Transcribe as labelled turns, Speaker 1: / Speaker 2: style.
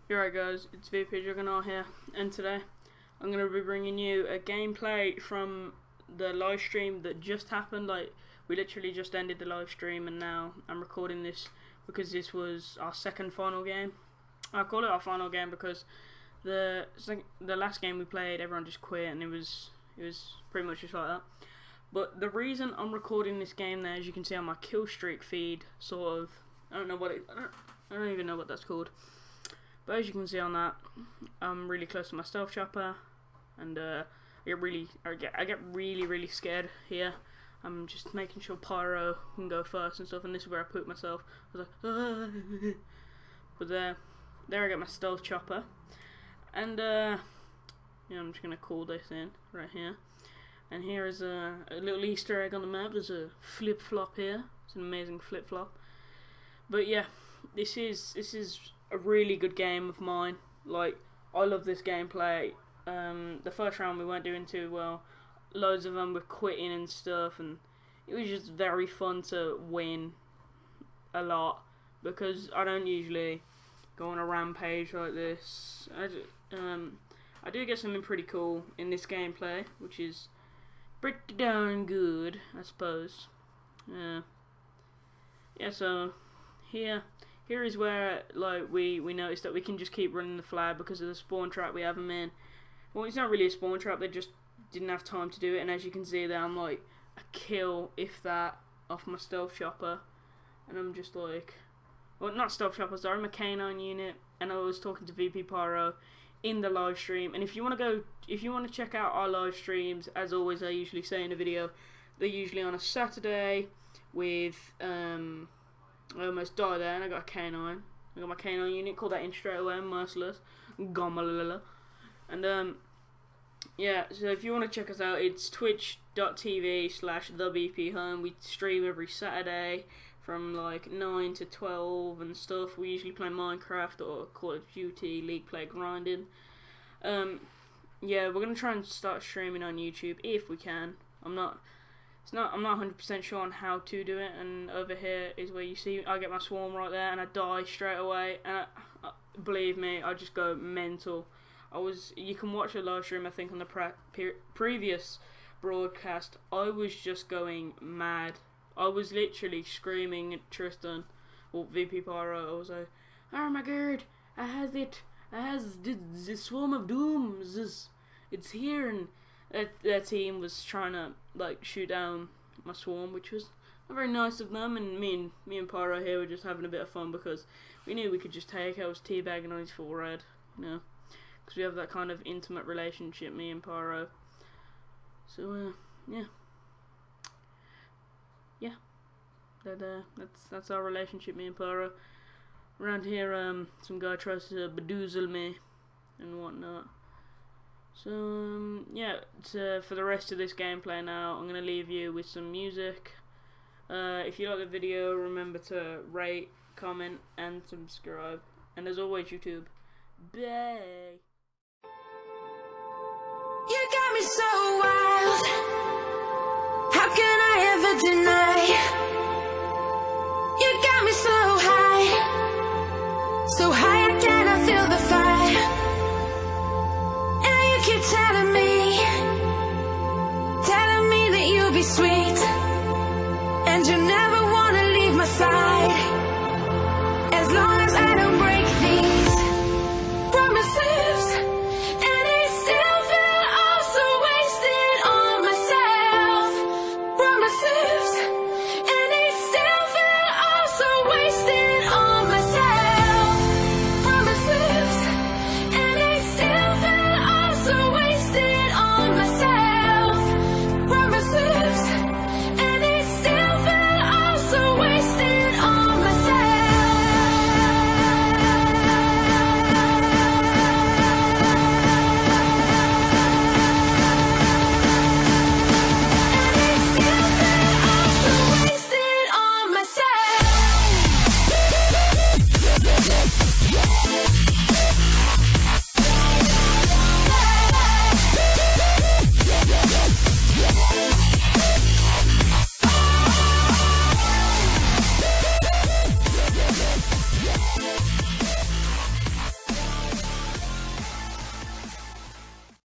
Speaker 1: You're right, guys, it's VP Juggernaut here, and today I'm going to be bringing you a gameplay from the live stream that just happened. Like, we literally just ended the live stream and now I'm recording this because this was our second final game. I call it our final game because the last game we played, everyone just quit and it was pretty much just like that. But the reason I'm recording this game there, as you can see on my kill streak feed, sort of, I don't even know what that's called. But as you can see on that, I'm really close to my stealth chopper, and I get really scared here. I'm just making sure Pyro can go first and stuff, and this is where I put myself. I was like, ah. But there I get my stealth chopper, and I'm just gonna call this in right here. And here is a little Easter egg on the map. There's a flip flop here. It's an amazing flip flop. But yeah, this is a really good game of mine. Like, I love this gameplay. The first round we weren't doing too well. Loads of them were quitting and stuff, and it was just very fun to win a lot because I don't usually go on a rampage like this. I do get something pretty cool in this gameplay, which is pretty darn good, I suppose. Yeah, so here is where, like, we noticed that we can just keep running the flag because of the spawn trap we have them in. Well, it's not really a spawn trap, they just didn't have time to do it, and as you can see there, I'm like a kill, if that, off my stealth chopper, and I'm just like, well, not stealth chopper, sorry, my canine unit, and I was talking to VP Pyro in the live stream. And if you want to check out our live streams, as always I usually say in a video, they're usually on a Saturday with I almost died there, and I got a canine. I got my canine unit, called that in straight away, merciless, Gomalala. And yeah, so if you want to check us out, it's twitch.tv/thebphome. We stream every Saturday from like 9 to 12 and stuff. We usually play Minecraft or Call of Duty, League Play, grinding. Yeah, we're gonna try and start streaming on YouTube if we can. I'm not 100% sure on how to do it, and over here is where you see I get my swarm right there and I die straight away, and believe me, I just go mental. You can watch a live stream, I think, on the previous broadcast. I was just going mad. I was literally screaming at Tristan, or VP Pyro. I was like, oh my god, I has the swarm of doom, it's here, and their team was trying to like shoot down my swarm, which was very nice of them, and me and Pyro here were just having a bit of fun because we knew we could just take. I was teabagging on his forehead, you know, because we have that kind of intimate relationship, me and Pyro. So yeah, that's our relationship, me and Pyro. Around here, some guy tries to bedoozle me and whatnot. So yeah, for the rest of this gameplay now, I'm gonna leave you with some music. If you like the video, remember to rate, comment, and subscribe. And as always, YouTube, bye.
Speaker 2: You got me so wild. How can I ever deny? You got me so high, so high.